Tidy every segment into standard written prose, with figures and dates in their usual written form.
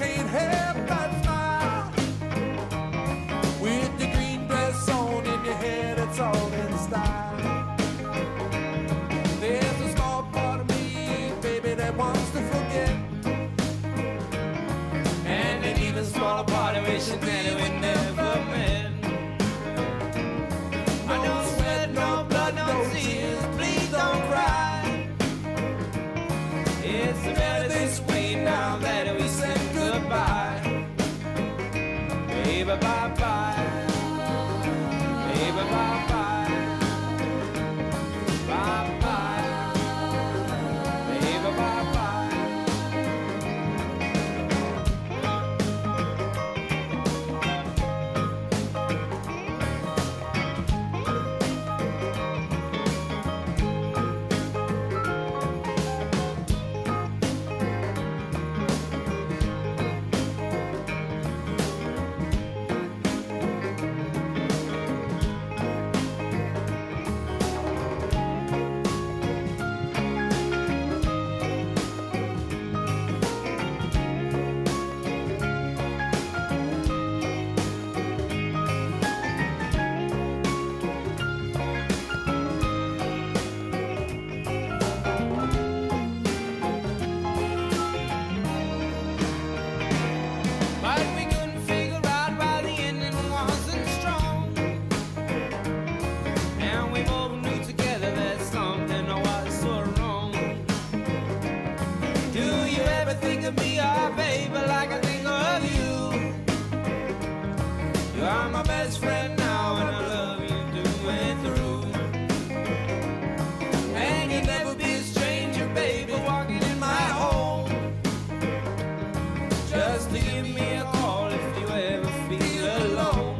can't help but smile. With the green dress on in your head, it's all in style. There's a small part of me, baby, that wants to forget, and an even smaller part of wishing that we never met. I don't sweat, no blood, no tears, please don't cry. It's better this way now that we said goodbye. Baby, bye-bye. Baby, bye-bye. Bye-bye. Baby, bye-bye. Think of me, oh baby, like I think of you. You are my best friend now, and I love you through and through. And you'll never be a stranger, baby, walking in my home. Just to give me a call if you ever feel alone.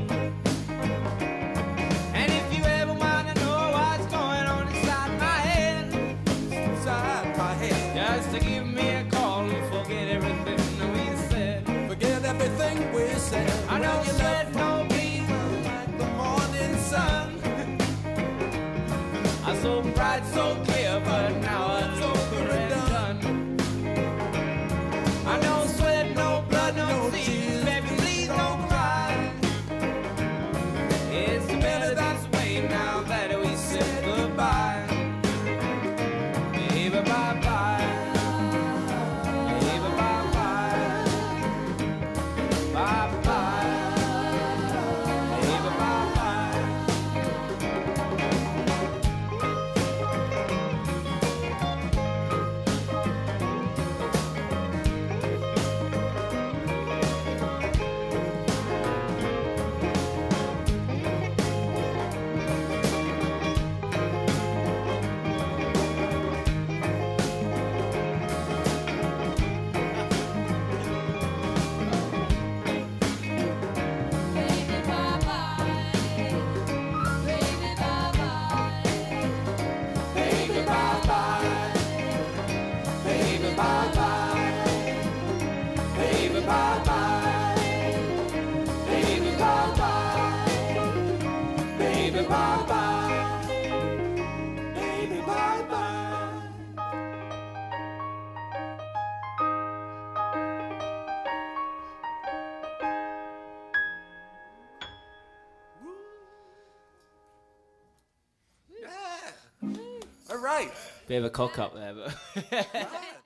And if you ever wanna know what's going on inside my head, just to give me a call and forget everything we said. Forget everything we said. I know you left no peace like the morning sun. I'm so bright, so clear, but now it's over and done. I don't sweat, no blood, no tears, baby, please don't cry. It's better this way now that we said goodbye. Baby, bye-bye. All right. Bit of a cock up there, but